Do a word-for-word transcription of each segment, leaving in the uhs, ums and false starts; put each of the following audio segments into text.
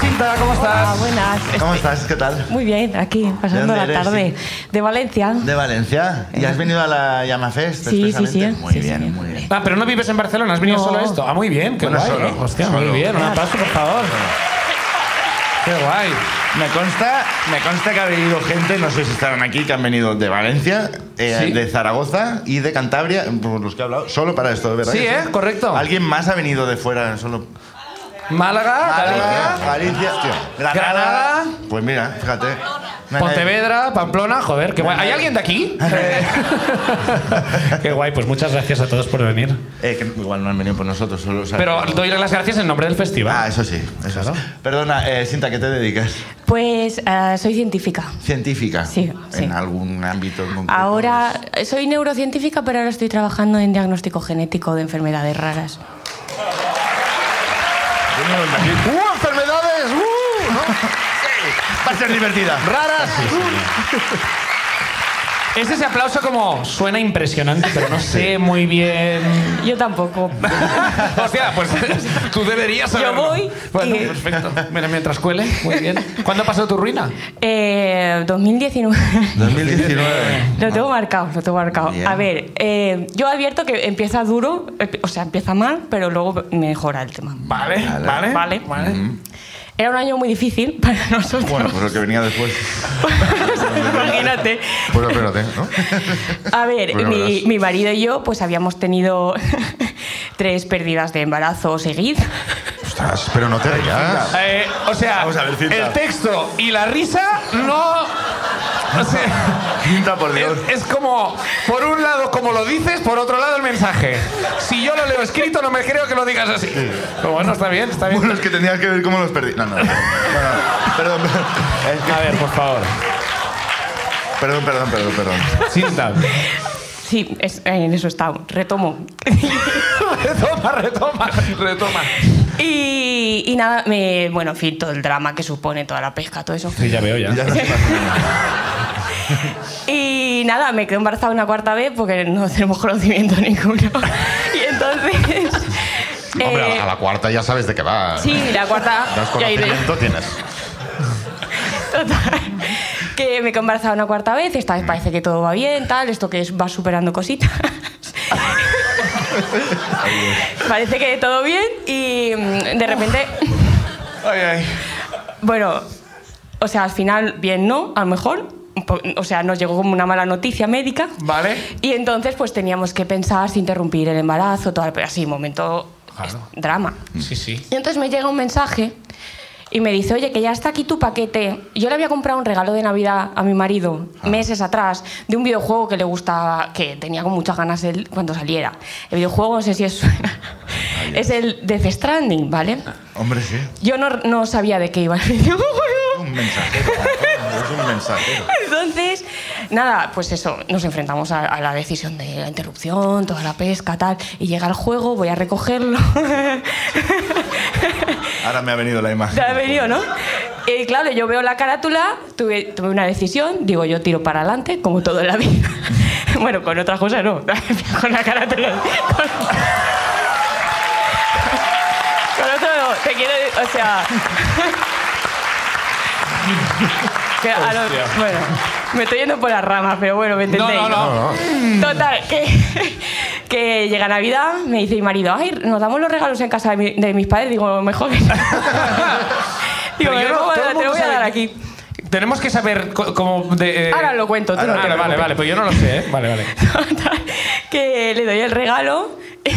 Cinta, ¿cómo estás? Hola, buenas. ¿Cómo estás? ¿Qué tal? Muy bien, aquí, pasando la eres? tarde. De Valencia. ¿De Valencia? ¿Y has venido a la Llama Fest? Sí, sí, sí. Muy Sí, bien, sí. muy bien. Ah, pero no vives en Barcelona, has venido No. solo a esto. Ah, muy bien, qué Bueno, guay. solo, ¿eh? Hostia, solo. muy bien. Un aplauso, por favor. Qué guay. Me consta, me consta que ha venido gente, no sé si estarán aquí, que han venido de Valencia, eh, Sí. de Zaragoza y de Cantabria, por los que he hablado, solo para esto, ¿verdad? Sí, que ¿eh? Correcto. ¿Alguien más ha venido de fuera solo? Málaga, Málaga, Galicia, Galicia, hostia, Granada. Granada. Pues mira, fíjate. No hay nadie. Pontevedra, Pamplona, joder, qué guay. ¿Hay alguien de aquí? Eh, qué guay, pues muchas gracias a todos por venir. Eh, que igual no han venido por nosotros, solo. o sea, Pero doy las gracias en nombre del festival. Ah, eso sí, eso Claro. sí. Perdona, eh, Cinta, ¿qué te dedicas? Pues eh, soy científica. ¿Científica? Sí, sí. ¿En algún ámbito en concreto? Ahora soy neurocientífica, pero ahora estoy trabajando en diagnóstico genético de enfermedades raras. ¡Uh, enfermedades! ¡Uh! ¿no? Sí, va a ser divertida. Raras. Es ese aplauso como suena impresionante, pero no sé muy bien. Yo tampoco. Hostia, pues tú deberías saberlo. Yo voy Bueno, y- perfecto. Mira, mientras cuele, muy bien. ¿Cuándo pasó tu ruina? Eh, dos mil diecinueve. dos mil diecinueve. Lo tengo marcado, lo tengo marcado. Bien. A ver, eh, yo advierto que empieza duro, eh, o sea, empieza mal, pero luego mejora el tema. Vale, vale, Vale. vale. Era un año muy difícil para nosotros. Bueno, pues lo que venía después. Imagínate. Pues espérate, ¿no? A ver, Bueno, mi, verás. mi marido y yo pues habíamos tenido tres pérdidas de embarazo seguidas. Ostras, pero no te rías. Eh, o sea, Vamos a ver, Cinta. el texto y la risa no... O sea, Cinta, por Dios. es, es como, por un lado como lo dices, por otro lado el mensaje. Si yo lo leo escrito, no me creo que lo digas así. Pero bueno, está bien, está bien. Bueno, es que tenías que ver cómo los perdí. No, no, no. no, no. Perdón, perdón. Es que- A ver, por favor. Perdón, perdón, perdón, perdón. Cinta. Sí, es- en eso está. Retomo. Retoma, retoma, retoma. Y, y nada, me, bueno, en fin, todo el drama que supone toda la pesca, todo eso. Sí, ya veo, ya. Ya no sé más. Y nada, me quedé embarazada una cuarta vez porque no tenemos conocimiento ninguno. Y entonces... Hombre, a eh, la- a la cuarta ya sabes de qué va. sí, la cuarta... ya iré. Desconocimiento tienes. Total, que me quedé embarazada una cuarta vez, esta vez parece que todo va bien, tal, esto que es, va superando cositas. Parece que todo bien y mm, de repente, Ay, ay. bueno, o sea, al final bien no, a lo mejor, un po- o sea, nos llegó como una mala noticia médica. Vale. Y entonces pues teníamos que pensar si interrumpir el embarazo, todo, pero así, momento Claro. es- drama. Sí, sí. Y entonces me llega un mensaje y me dice, oye, que ya está aquí tu paquete. Yo le había comprado un regalo de Navidad a mi marido meses atrás de un videojuego que le gustaba, que tenía con muchas ganas él cuando saliera. El videojuego, no sé si es es el Death Stranding, ¿vale? Hombre, sí. Yo no, no sabía de qué iba el videojuego. Un mensajero. Es un mensajero. Entonces, nada, pues eso, nos enfrentamos a, a la decisión de la interrupción, toda la pesca, tal, y llega el juego, voy a recogerlo. Ahora me ha venido la imagen. Te ha venido, ¿no? Y claro, yo veo la carátula, tuve, tuve una decisión, digo, yo tiro para adelante, como todo en la vida. Bueno, con otras cosas no, con la carátula. Con, con otro no, te quiero decir, o sea... que a lo- Hostia. bueno, me estoy yendo por las ramas, pero bueno, me No, entendéis. no, no. Total, que, que llega Navidad, me dice mi marido, ay, nos damos los regalos en casa de, mi- de mis padres. Digo, mejor que... Digo, Pero yo me no- pongo- todo el te mundo lo voy a sabe- dar aquí. Tenemos que saber co- cómo... De, eh, Ahora lo cuento, tú ah, no te vale, vale, preocupes. vale, pues yo no lo sé, ¿eh? Vale, vale. Total, que le doy el regalo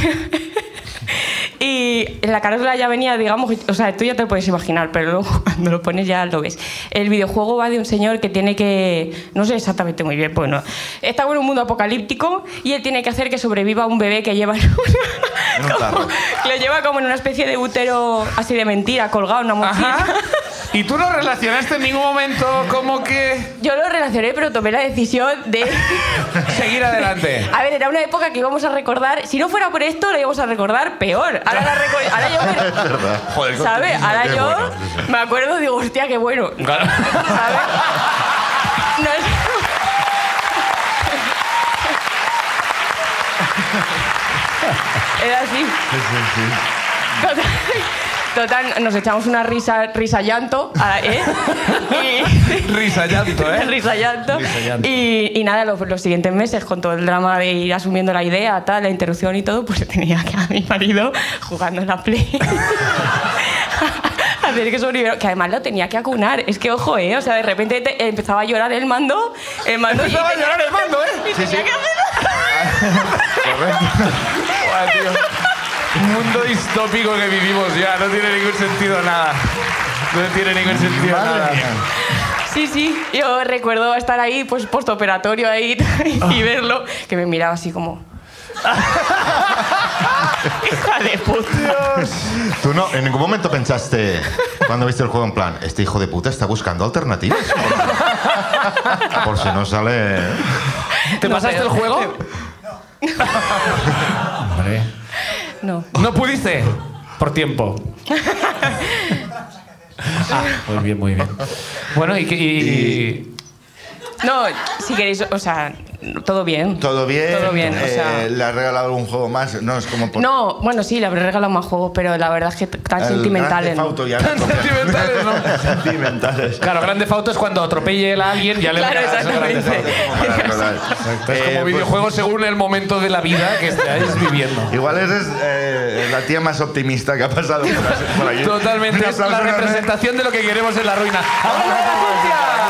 y en la carátula ya venía, digamos, o sea, tú ya te lo puedes imaginar, pero luego cuando lo pones ya lo ves. El videojuego va de un señor que tiene que, no sé exactamente muy bien, pues no, está en un mundo apocalíptico y él tiene que hacer que sobreviva un bebé que lleva en una, En un como- tarro. que lo lleva como en una especie de útero así de mentira, colgado en una mochila. Ajá. ¿Y tú no relacionaste en ningún momento como que Yo lo relacioné, pero tomé la decisión de... seguir adelante? A ver, era una época que íbamos a recordar... Si no fuera por esto, lo íbamos a recordar peor. Ahora, la reco- ahora yo... me- Joder, ¿Sabes? Ahora Qué yo bueno, sí, sí. me acuerdo y digo, hostia, qué bueno. Claro. ¿Sabes? No es... Era así. Sí, sí, sí. Total, Total, nos echamos una risa, risa llanto, a- ¿eh? Y- Risa llanto, ¿eh? risa llanto. Risa llanto. Y, y nada, los, los siguientes meses, con todo el drama de ir asumiendo la idea, tal, la interrupción y todo, pues tenía que a mi marido jugando en la Play. Hacer que sobreviviera, que además lo tenía que acunar. Es que, ojo, ¿eh? O sea, de repente te- empezaba a llorar el mando. El mando Empezaba a llorar el mando, ¿eh? Y tenía que hacer... Buah, tío. Un mundo distópico que vivimos ya. No tiene ningún sentido nada. No tiene ningún sentido nada. Sí, sí. Yo recuerdo estar ahí, pues, postoperatorio ahí y verlo, que me miraba así como... Hija de puta. Tú no, en ningún momento pensaste, cuando viste el juego, en plan, este hijo de puta está buscando alternativas. Por, por si no sale... ¿Te No pasaste sé. el juego? Hombre. No. ¿No pudiste? Por tiempo. Ah, muy bien, muy bien. Bueno, y... que- y- No, si queréis, o sea, todo bien. Todo bien. Todo bien, o eh, sea... ¿Le has regalado algún juego más? No, es como por... No, bueno, sí, le habré regalado más juegos, pero la verdad es que tan El sentimentales. Grand Theft ¿no? Auto ya Tan no toca. sentimentales, ¿no? Sentimentales. Claro, Grande Fauto es cuando atropelle a alguien y ya le Claro, regalas el Grande exactamente. Fauto. Como para recordar. Es Eh, como pues, videojuego según el momento de la vida que estáis viviendo. Igual eres eh, la tía más optimista que ha pasado por, por aquí. Totalmente, Un es la aplauso enorme. representación de lo que queremos en la ruina. ¡Hablando de la Anuncia!